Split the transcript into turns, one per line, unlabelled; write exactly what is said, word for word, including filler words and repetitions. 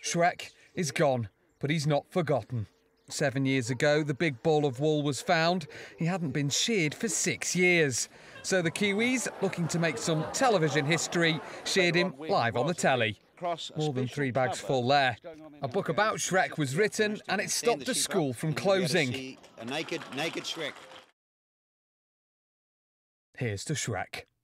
Shrek is gone, but he's not forgotten. Seven years ago, the big ball of wool was found. He hadn't been sheared for six years. So the Kiwis, looking to make some television history, sheared him live on the telly. More than three bags full there. A book about Shrek was written and it stopped the school from closing.
A naked, naked Shrek.
Here's to Shrek.